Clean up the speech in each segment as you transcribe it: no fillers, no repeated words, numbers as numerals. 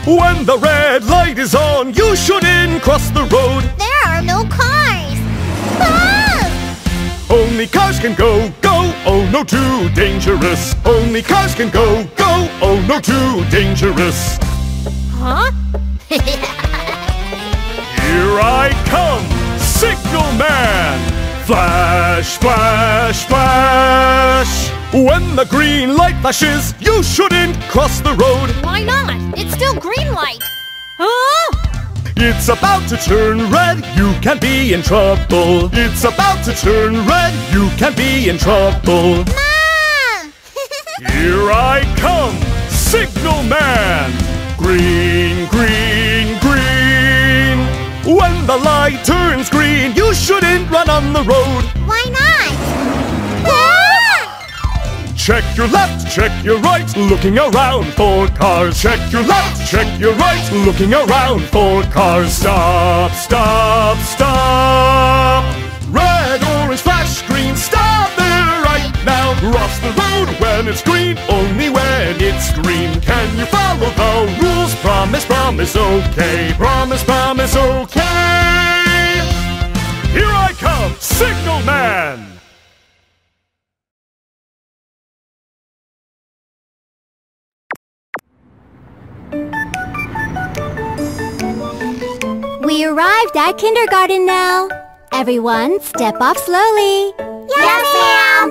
When the red light is on, you shouldn't cross the road. There are no cars. Ah! Only cars can go, go, oh no, too dangerous. Only cars can go, go, oh no, too dangerous. Huh? Here I come, Signal Man! Flash, flash, flash! When the green light flashes, you shouldn't cross the road. Why not? It's still green light. Huh? It's about to turn red, you can be in trouble. It's about to turn red, you can be in trouble. Mom! Here I come, Signal Man! Green, green, green! When the light turns green, you shouldn't run on the road. Why not? Ah! Check your left, check your right, looking around for cars. Check your left, check your right, looking around for cars. Stop, stop, stop! Red, orange, flash, green, stop there right now. Cross the road when it's green, only when it's green. Can you follow the rules? Promise, promise, okay. Promise, promise, okay. Here I come, Signal Man! We arrived at kindergarten now. Everyone, step off slowly. Yes, ma'am!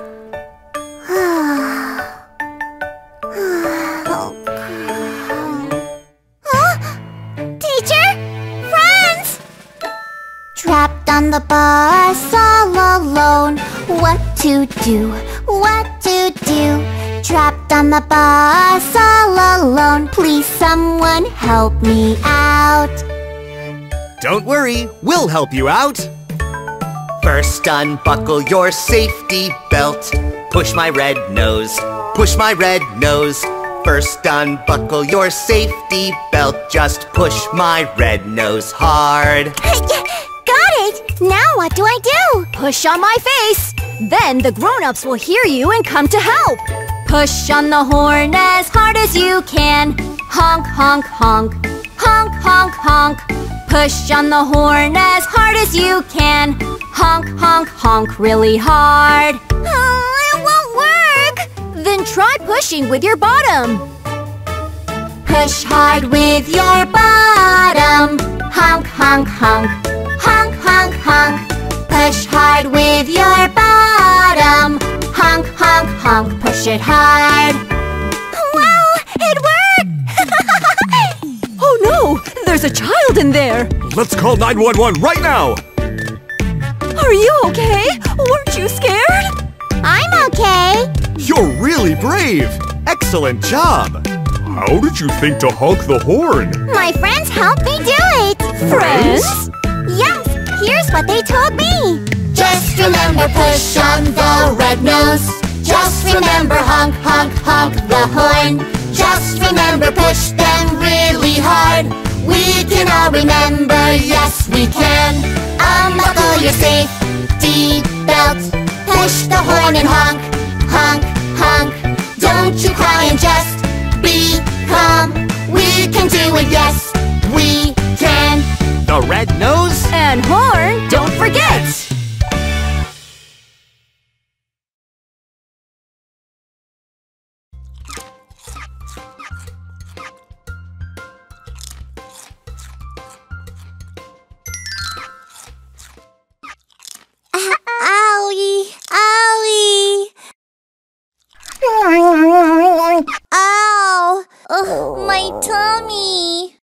Huh? Teacher? Friends? Trapped on the bus all alone. What to do? What to do? Trapped on the bus all alone. Please someone help me out. Don't worry, we'll help you out. First unbuckle your safety belt. Push my red nose, push my red nose. First unbuckle your safety belt. Just push my red nose hard. Got it! Now what do I do? Push on my face. Then the grown-ups will hear you and come to help. Push on the horn as hard as you can. Honk, honk, honk. Honk, honk, honk. Push on the horn as hard as you can. Honk, honk, honk really hard. Oh, it won't work! Then try pushing with your bottom. Push hard with your bottom. Honk, honk, honk. Honk, honk, honk. Push hard with your bottom. Honk, honk, honk. Push it hard. Wow, it worked! Oh no! There's a child in there! Let's call 911 right now! Are you okay? Weren't you scared? I'm okay. You're really brave! Excellent job! How did you think to honk the horn? My friends helped me do it. Friends? Yes, here's what they told me. Just remember push on the red nose. Just remember honk, honk, honk the horn. Just remember push them really hard. We can all remember, yes we can. Unbuckle your safety belt. Push the horn and honk, honk, honk. Don't you cry and just be calm. We can do it, yes we can. The red nose And horn, don't forget! Owie, owie. Ow, ugh, my tummy.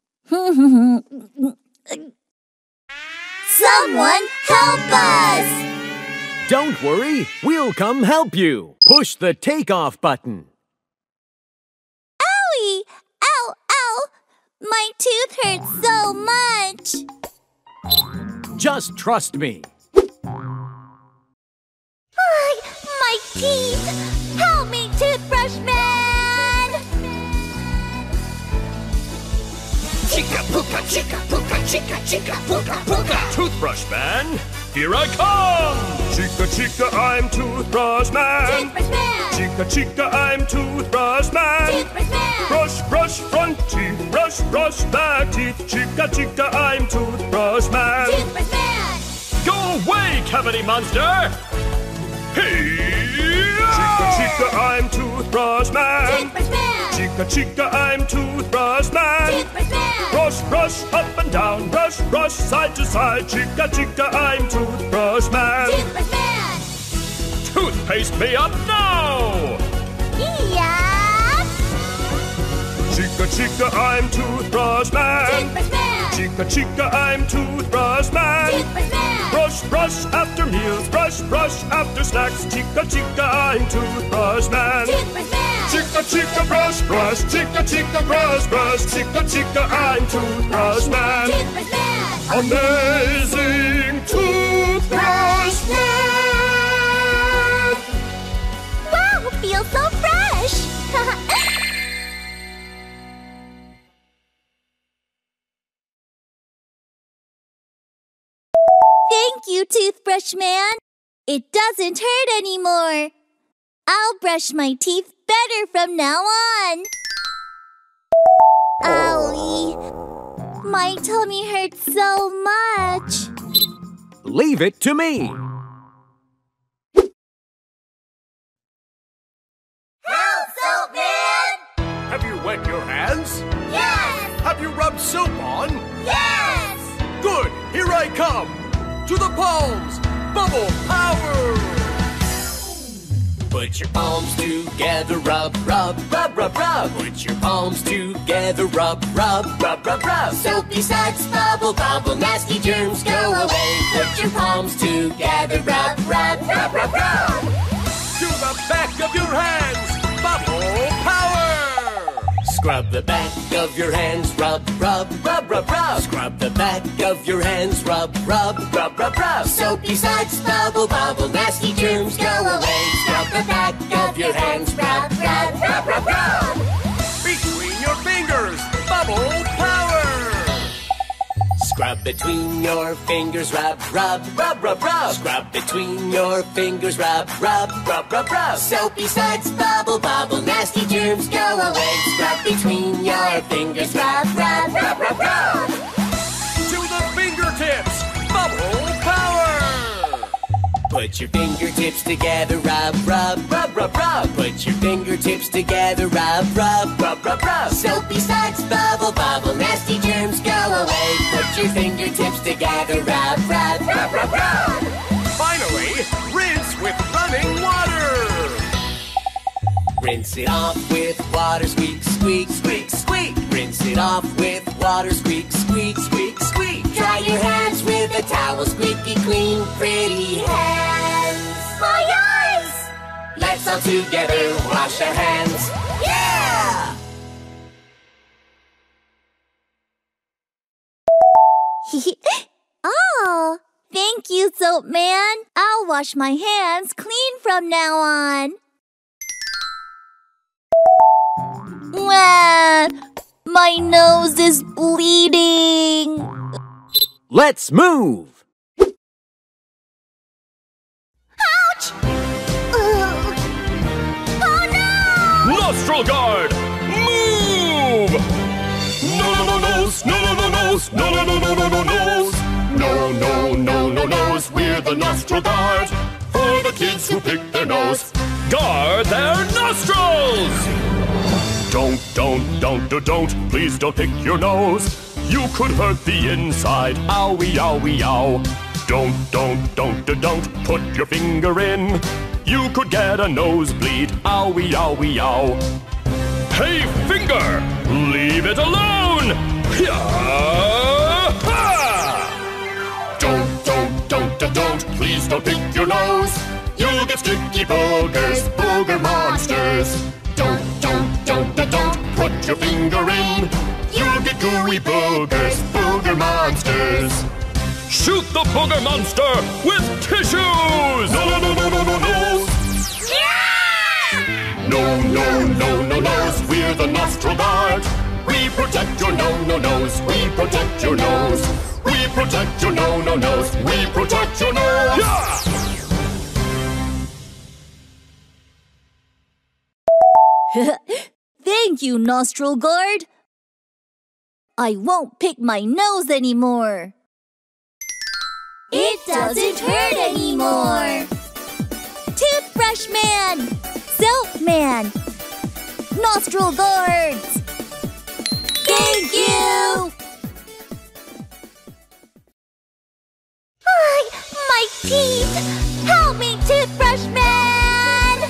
Someone help us! Don't worry, we'll come help you. Push the takeoff button. Owie! Ow, ow! My tooth hurts so much! Just trust me. My teeth! Help me, toothbrush man! Chica puka, chica puka, chica chica puka puka. Toothbrush Man, here I come! Chica, chica, I'm Toothbrush Man! Toothbrush man! Chica, chica, I'm Toothbrush Man! Toothbrush man! Brush, brush, front teeth, brush, brush back teeth. Chica, chica, I'm Toothbrush Man. Toothbrush Man! Go away, cavity monster! Hey! Chica, chica, I'm Toothbrush Man. Toothbrush Man! Chica, chica, I'm Toothbrush Man. Toothbrush Man! Brush, brush, up and down. Brush, brush, side to side. Chica, chica, I'm Toothbrush Man. Toothbrush Man! Toothpaste me up now! Yeah! Chica, chica, I'm Toothbrush Man. Toothbrush Man! Chica, chica, I'm Toothbrush Man. Toothbrush Man! Brush, brush after meals. Brush, brush after snacks. Chica, chica, I'm Toothbrush Man. Toothbrush Man! Chica, chica, brush, brush. Chica, chica, brush, brush. Chica, chica, I'm Toothbrush Man. Toothbrush Man! Amazing Toothbrush Man! Wow, feels so fresh! Thank you, Toothbrush Man. It doesn't hurt anymore. I'll brush my teeth better from now on. Owie. My tummy hurts so much. Leave it to me. Help, Soap Man! Have you wet your hands? Yes! Have you rubbed soap on? Yes! Good, here I come. To the palms, bubble power. Put your palms together, rub, rub, rub, rub, rub. Put your palms together, rub, rub, rub, rub, rub. Soapy suds, bubble, bubble, nasty germs go away. Put your palms together, rub, rub, rub, rub, rub. To the back of your hands, bubble power. Scrub the back of your hands, rub, rub, rub, rub, rub. Scrub the back of your hands, rub, rub, rub, rub, rub. Soapy suds, bubble, bubble, nasty germs go away. Scrub the back of your hands, rub, rub, rub, rub, rub. Between your fingers, bubble power. Scrub between your fingers, rub, rub, rub, rub, rub. Scrub between your fingers, rub, rub, rub, rub, rub. Soapy suds, bubble, bubble, nasty germs go away. Scrub between your fingers, rub, rub, rub, rub, rub. To the fingertips, bubble power. Put your fingertips together, rub, rub, rub, rub, rub. Put your fingertips together, rub, rub, rub, rub, rub. Soapy suds, bubble, bubble, nasty germs go away. Put your fingertips together, rub, rub, rub, rub, rub. Finally, rinse with running water. Rinse it off with water, squeak, squeak, squeak, squeak. Rinse it off with water, squeak, squeak, squeak, squeak. Dry your hands with a towel, squeaky clean, pretty hands. My eyes! Let's all together wash our hands. Yeah! Oh, thank you, Soap Man. I'll wash my hands clean from now on. Wah, my nose is bleeding. Let's move. Ouch! Ugh. Oh no! Nostril guard! Move! No, no, no, nose! No, no, no, nose! No, no, no, no, no, no, nose! No, no, no, no, nose! We're the nostril guard for the kids who pick their nose. Guard their nostrils. Don't, please don't pick your nose. You could hurt the inside, owie, owie, ow. Don't, put your finger in. You could get a nosebleed, owie, owie, ow. Hey, finger, leave it alone. Don't, please don't pick your nose. You'll get sticky boogers, booger monsters. Don't, put your finger in. You'll get gooey boogers, booger monsters. Shoot the booger monster with tissues. No. No, we're the nostril guard. We protect your no-no-nos. We protect your nose. We protect your no-no-nos. We protect your nose. Thank you, Nostril Guard. I won't pick my nose anymore. It doesn't hurt anymore. Toothbrush Man, Soap Man, Nostril Guards. Thank you! My teeth! Help me, Toothbrush Man!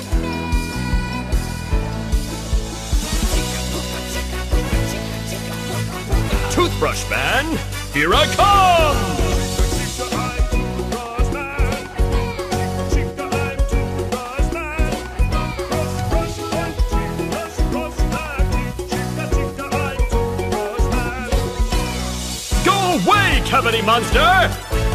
Toothbrush Man, here I come! Go away, cavity monster!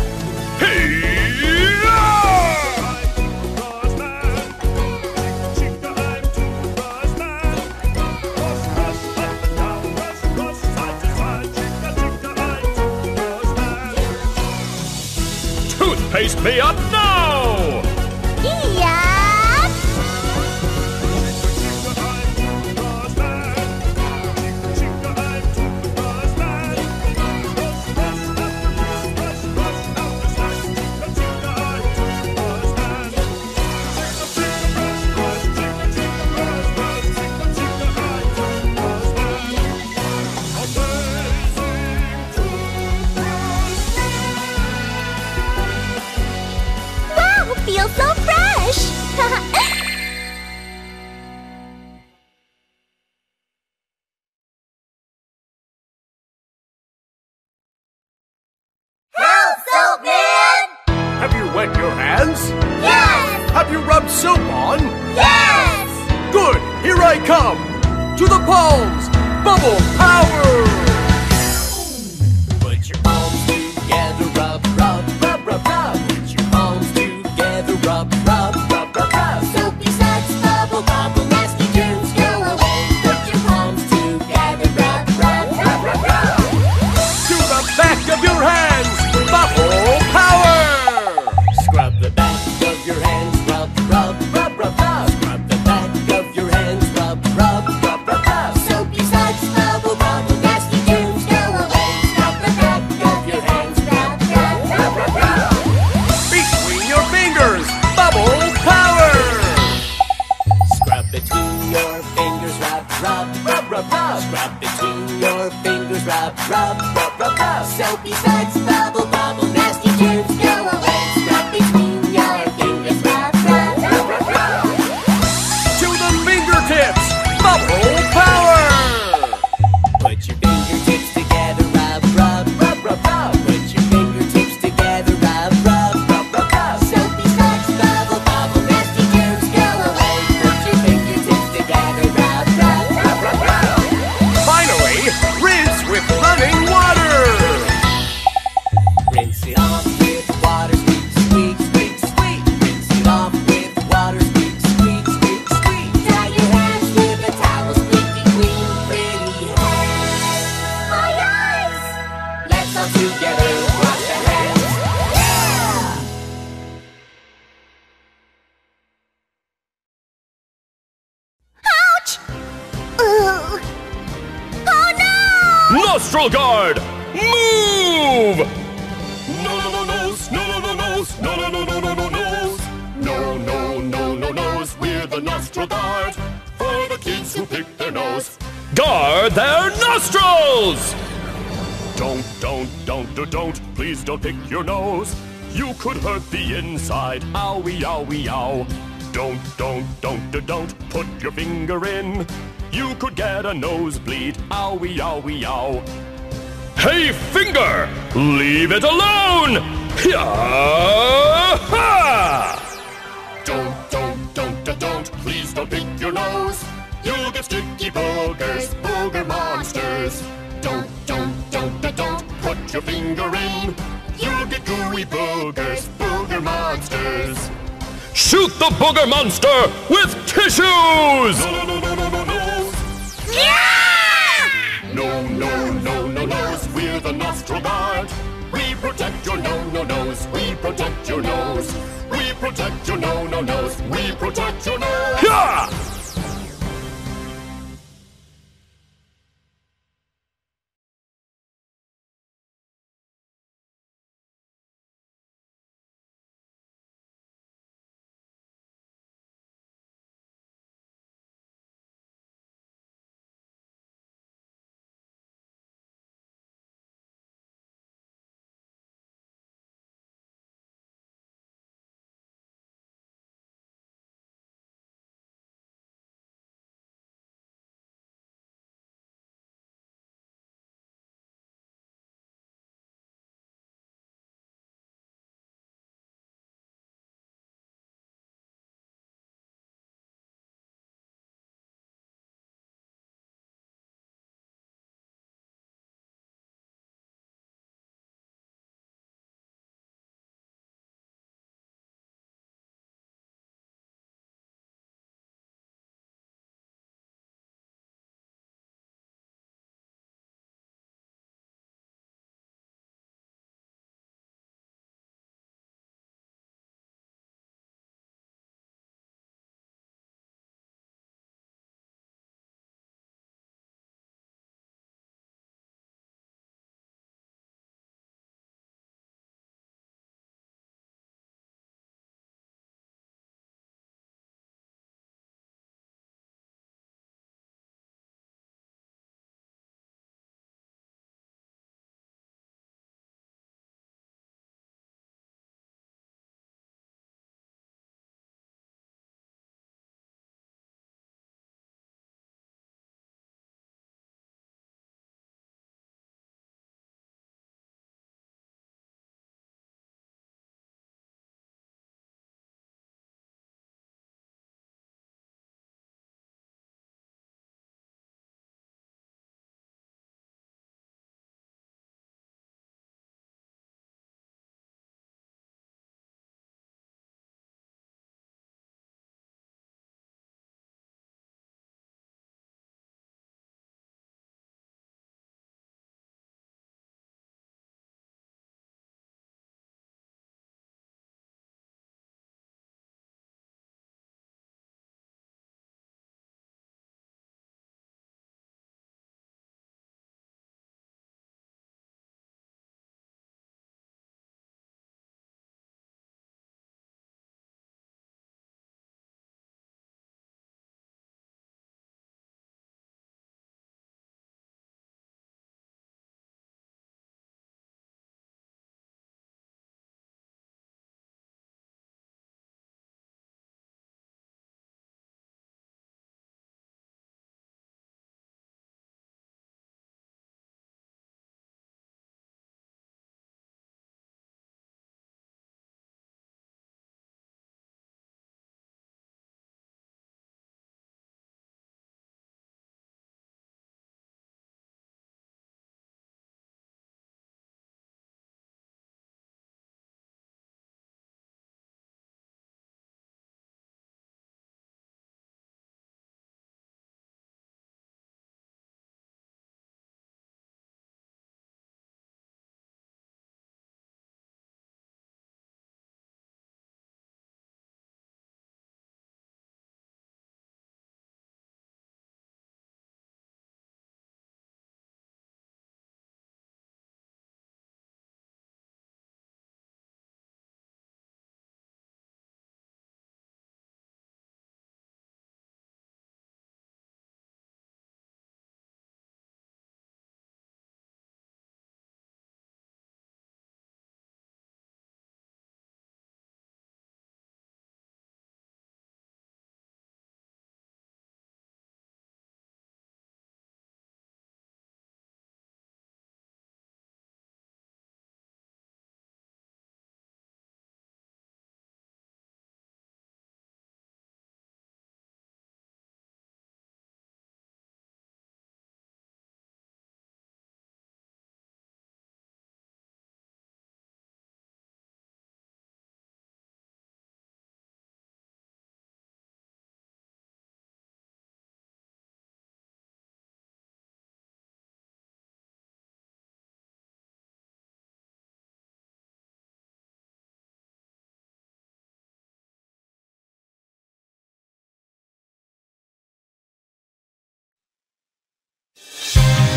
Toothpaste me up now! Yeah! Feels so fresh! Help, Soap Man! Have you wet your hands? Yes! Have you rubbed soap on? Yes! Good! Here I come! To the palms! Bubble power! Put your palms together, rub, rub, rub, rub, rub. Put your palms together, rub, rub, rub, rub, rub. Soapy suds, bubble, bubble, nasty germs go away. Put your palms together, rub, rub, rub, rub, rub. To the back of your hands! Bubble power! Scrub the back of your hands, rub, rub, rub, rub, rub. Scrub the back of your hands, rub, rub, rub, rub, rub. Soapy suds, bubble, bubble, nasty germs go away. Scrub the back of your hands, rub, rub, rub, rub, rub. Between your fingers! Bubble power! Scrub between your fingers, rub, rub, rub, rub, rub. Scrub between your fingers, rub, rub, rub, rub, rub. Soapy suds, bubble, bubble, nasty germs go away. Scrub between your fingers, rub, rub, rub, rub, rub. To the fingertips! Bubble power! Put your fingertips together, rub, rub, rub, rub, rub. Put your fingertips together, rub, rub, rub, rub, rub. Soapy suds, bubble, bubble, nasty germs go away. Put your fingertips together, rub, rub, rub, rub, rub. Finally, rinse with running water! Rinse it off with water, squeak, squeak, squeak, squeak. Rinse it off with water, squeak, squeak, squeak, squeak. Dry your hands with a towel, squeaky clean, pretty hands. My eyes! Let's all together wash our hands. Ouch! Ugh. Oh no! Nostril Guard! Move! No, no, no, nose! No, no, no, nose! No, no, no, no, no, no, nose! No, no, no, no, nose! We're the Nostril Guard for the kids who pick their nose. Guard their nostrils! Don't, please don't pick your nose. You could hurt the inside. Owie, owie, ow. Don't, put your finger in. You could get a nosebleed. Owie, owie, ow. Hey, finger! Leave it alone! Ha! Don't, please don't pick your nose. You'll get sticky boogers, booger monsters. Don't, put your finger in. You'll get gooey boogers, booger monsters. Shoot the booger monster with tissues! No, nose. We're the Nostril Guard. We protect your no-no-nose. We protect your nose. We protect your no-no-nose. We protect your nose. Yeah!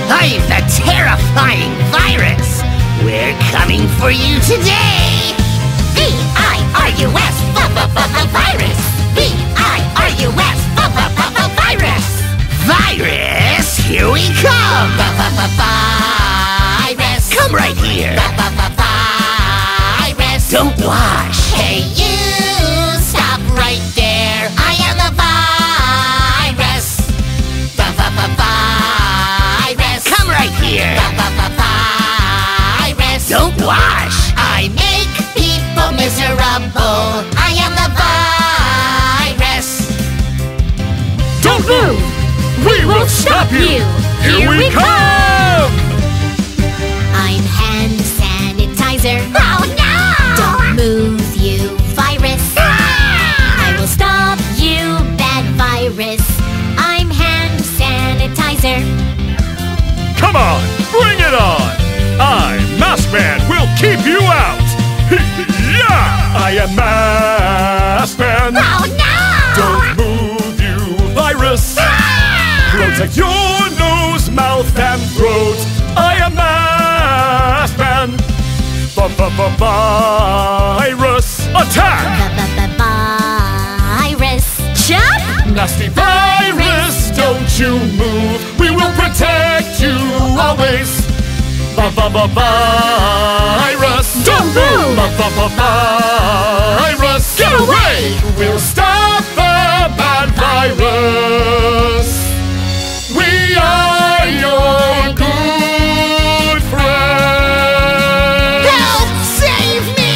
I'm the terrifying virus. We're coming for you today. V-I-R-U-S, virus. V-I-R-U-S, virus. Virus, here we come. Virus. Come right here. Virus. Don't wash. Hey, you! Stop right there! I am the virus! Virus! Come right here. Virus! Don't wash. I make people miserable! I am the virus! Don't move! We will stop you! Here we come! I'm hand sanitizer! Oh no! Don't move, you virus! I will stop you, bad virus! I'm hand sanitizer! Come on, bring it on! I, Mask Man, will keep you out! Yeah! I am Mask Man! Oh no! Don't move, you virus! Protect your nose, mouth, and throat! I am Mask Man! Virus! Attack! Virus! Jump! Nasty virus, don't you move! We will protect you always! Virus! Don't move! Virus! Get away! We'll stop the bad virus! We are your good friends! Help! Save me!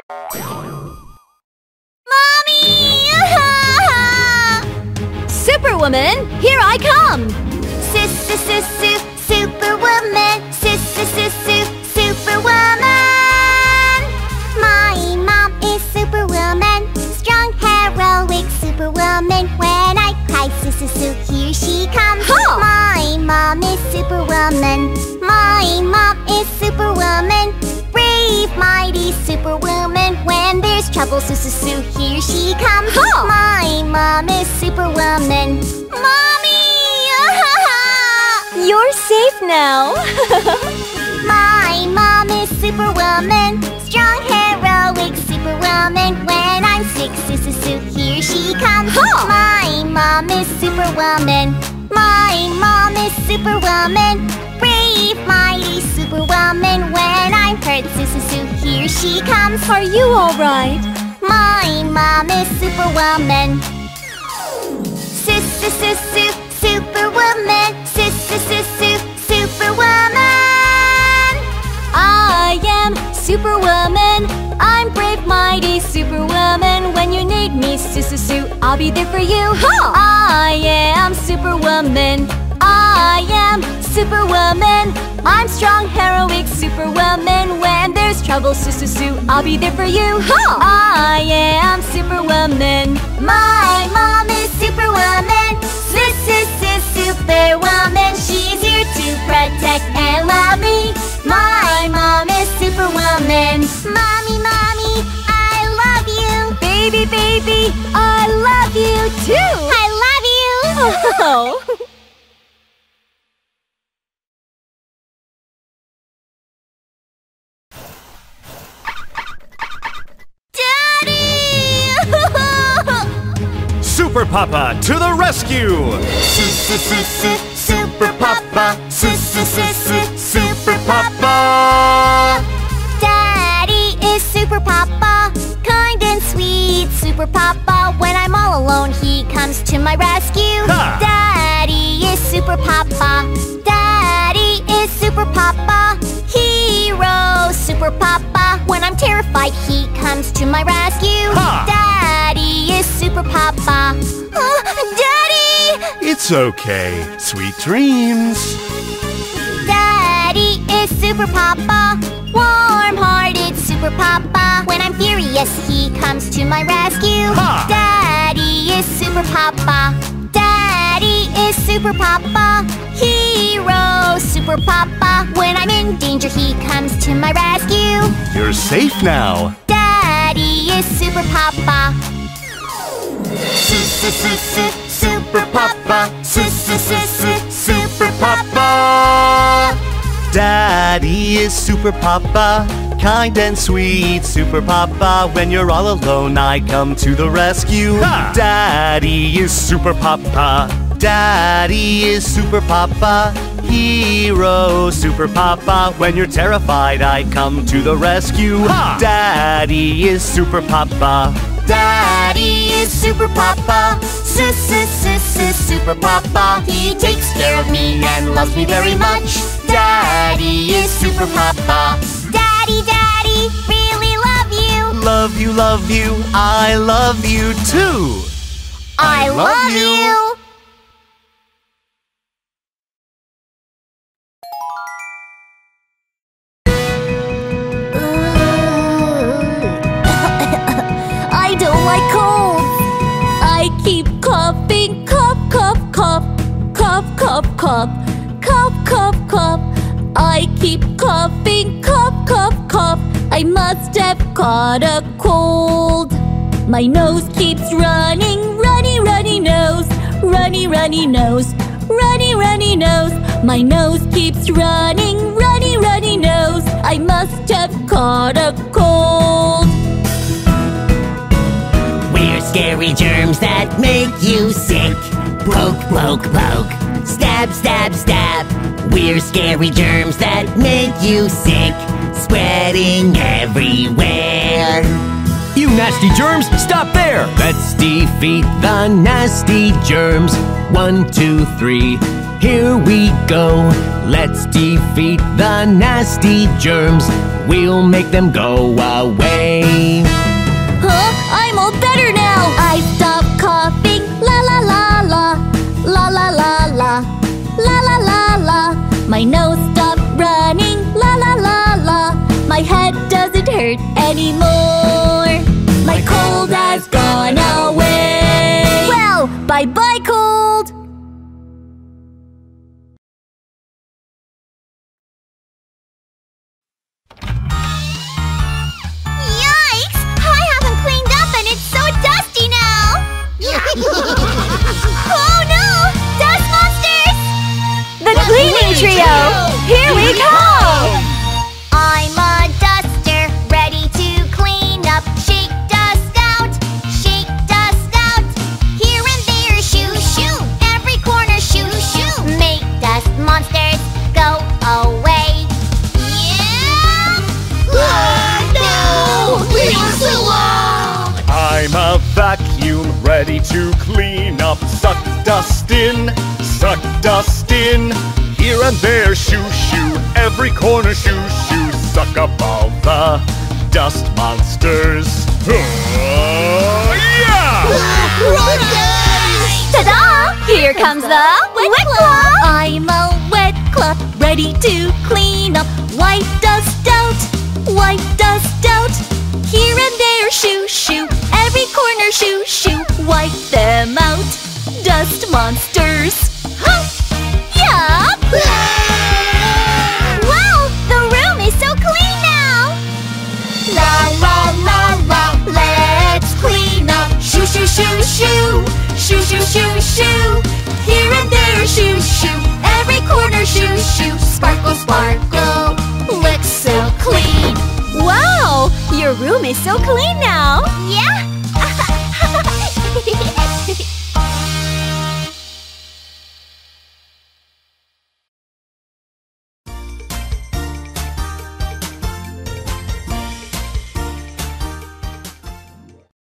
Mommy! Superwoman, here I come! Superwoman, Superwoman. My mom is Superwoman, strong, heroic Superwoman. When I cry, here she comes. Huh. My mom is Superwoman. My mom is Superwoman, brave, mighty Superwoman. When there's trouble, here she comes. Huh. My mom is Superwoman. Mommy! You're safe now! My mom is Superwoman, strong, heroic Superwoman. When I'm sick, here she comes. Huh. My mom is Superwoman. My mom is Superwoman, brave, mighty Superwoman. When I'm hurt, here she comes. Are you alright? My mom is Superwoman. Superwoman, Superwoman. I am Superwoman. I'm brave, mighty Superwoman. When you need me, I'll be there for you. Huh. I am Superwoman. I am Superwoman. I'm strong, heroic Superwoman. When there's trouble, I'll be there for you. Huh. I am Superwoman. My mom is Superwoman, Superwoman. She's here to protect and love me. My mom is Superwoman. Mommy, mommy, I love you. Baby, baby, I love you too. I love you. Oh. Super Papa to the rescue! Super Papa, Super Papa. Daddy is Super Papa, kind and sweet Super Papa. When I'm all alone, he comes to my rescue. Ha! Daddy is Super Papa. Daddy is Super Papa, hero Super Papa. When I'm terrified, he comes to my rescue. Ha! Daddy is Super Papa. Daddy! It's okay. Sweet dreams. Daddy is Super Papa, warm-hearted Super Papa. When I'm furious, he comes to my rescue. Ha! Daddy is Super Papa. Daddy is Super Papa, hero Super Papa. When I'm in danger, he comes to my rescue. You're safe now. Daddy is Super Papa. Super Papa, Super Papa. Daddy is Super Papa, kind and sweet Super Papa. When you're all alone, I come to the rescue. Ha! Daddy is Super Papa. Daddy is Super Papa, hero Super Papa. When you're terrified, I come to the rescue. Ha! Daddy is Super Papa. Daddy is Super Papa, Super Papa. He takes care of me and loves me very much. Daddy is Super Papa. Daddy, Daddy, really love you. Love you, love you, I love you too. I love you. I don't like colds. I keep coughing, cough, cough, cough, cough, cough, cough, cough, cough, cough. I keep coughing, cough, cough, cough. I must have caught a cold. My nose keeps running, runny, runny nose, runny, runny nose, runny, runny nose. My nose keeps running, runny, runny nose. I must have caught a cold. We're scary germs that make you sick. Poke, poke, poke. Stab, stab, stab. We're scary germs that make you sick. Spreading everywhere. You nasty germs, stop there! Let's defeat the nasty germs. 1, 2, 3, here we go. Let's defeat the nasty germs. We'll make them go away. Huh? I'm all better now. I stop coughing. La la la la. La la la la. La la la la. My nose stopped running. La la la la. My head doesn't hurt anymore. My cold has gone away. Well, bye-bye, cold. Yikes! I haven't cleaned up and it's so dusty now! Oh no! Dust monsters! The cleaning trio! Here we come! I'm a duster, ready to clean up. Shake dust out, here and there, shoo shoo. Every corner, shoo shoo. Make dust monsters go away. Yeah! No! We are so loud! I'm a vacuum ready to clean up. Suck dust in, suck dust in. Here and there, shoo shoo. Every corner, shoo shoo. Suck up all the dust monsters. Yeah! Ta-da! Here comes the Wet Claw! I'm a wet cloth ready to clean up. Wipe dust out, wipe dust out. Here and there, shoo shoo. Every corner, shoo shoo. Wipe them out, dust monsters. Huh? Yup! Wow! The room is so clean now! La la la la, let's clean up. Shoo shoo shoo shoo, shoo shoo shoo shoo. Here and there, shoo shoo. Every corner, shoo shoo. Sparkle sparkle, looks so clean. Wow! Your room is so clean now! Yeah,